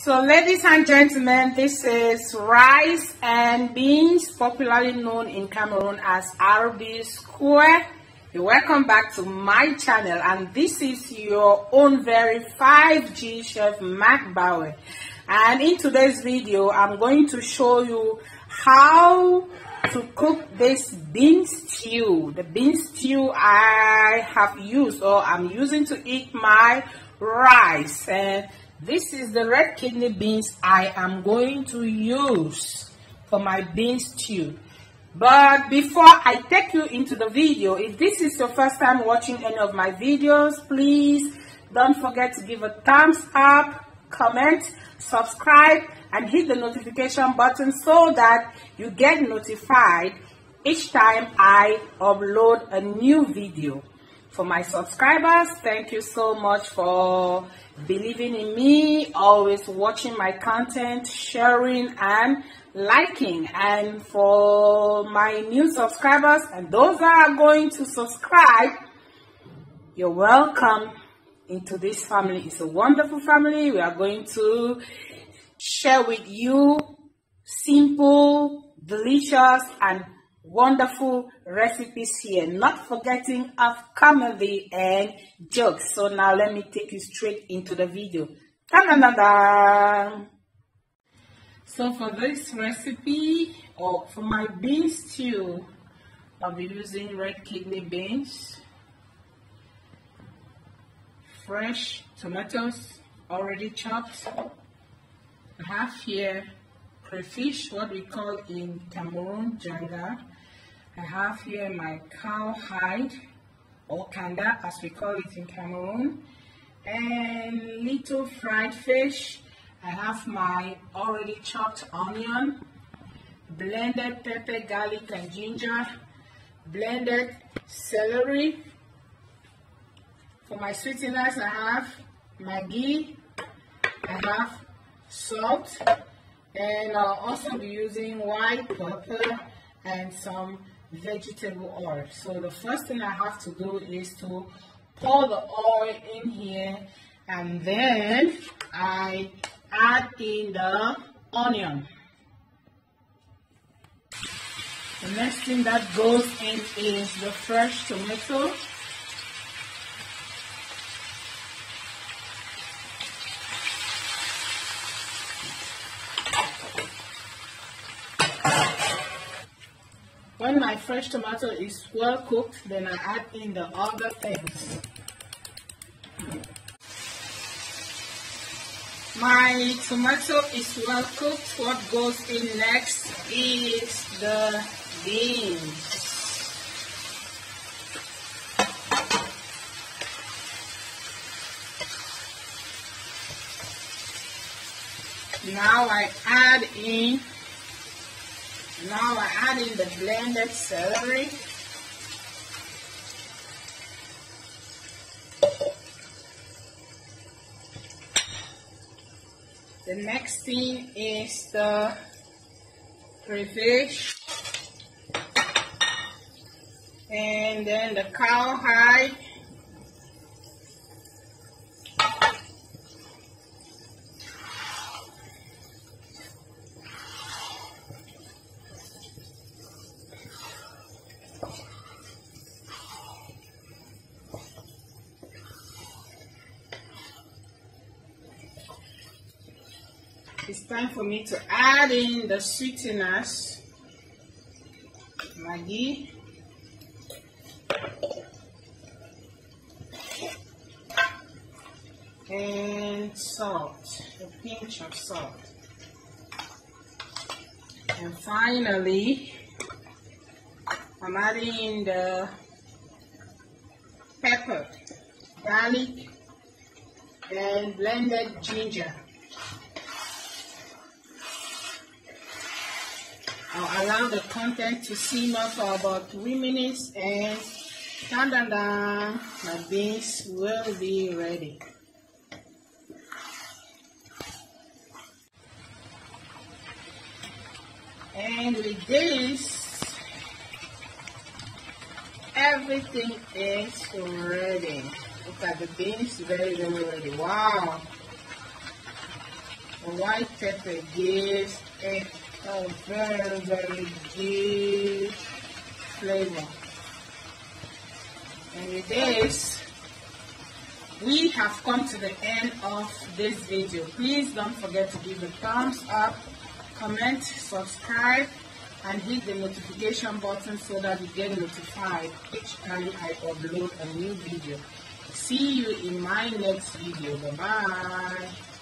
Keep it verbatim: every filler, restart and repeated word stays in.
So ladies and gentlemen, this is rice and beans, popularly known in Cameroon as R B square. You're welcome back to my channel, and this is your own very five G chef Mark Bowie. And in today's video, I'm going to show you how to cook this bean stew. The bean stew I have used or I'm using to eat my rice, and this is the red kidney beans I am going to use for my bean stew. But before I take you into the video, if this is your first time watching any of my videos, please don't forget to give a thumbs up, comment, subscribe, and hit the notification button so that you get notified each time I upload a new video. For my subscribers, thank you so much for believing in me, always watching my content, sharing and liking. And for my new subscribers and those that are going to subscribe, you're welcome into this family. It's a wonderful family. We are going to share with you simple, delicious and wonderful recipes here, not forgetting of comedy and jokes. So now let me take you straight into the video. Da-da-da-da. So for this recipe, or for my bean stew, I'll be using red kidney beans, fresh tomatoes already chopped. I have here crayfish, what we call in Cameroon janga. I have here my cowhide, or kanda as we call it in Cameroon, and little fried fish. I have my already chopped onion, blended pepper, garlic and ginger, blended celery. For my sweeteners, I have Maggi, I have salt, and I'll also be using white pepper and some vegetable oil. So the first thing I have to do is to pour the oil in here, and then I add in the onion. The next thing that goes in is the fresh tomato. When my fresh tomato is well cooked, then I add in the other things. My tomato is well cooked. What goes in next is the beans. Now I add in Now I add in the blended celery. The next thing is the crayfish, and then the cowhide. It's time for me to add in the sweeteners, Maggi, and salt, a pinch of salt. And finally, I'm adding in the pepper, garlic, and blended ginger. I'll allow the content to simmer for about three minutes, and dun, dun, dun, my beans will be ready. And with this, everything is ready. Look at the beans, very, very ready. Wow. white pepper gives a, a very, very deep flavor. And with this, we have come to the end of this video. Please don't forget to give a thumbs up, comment, subscribe, and hit the notification button so that you get notified each time I upload a new video. See you in my next video. Bye bye.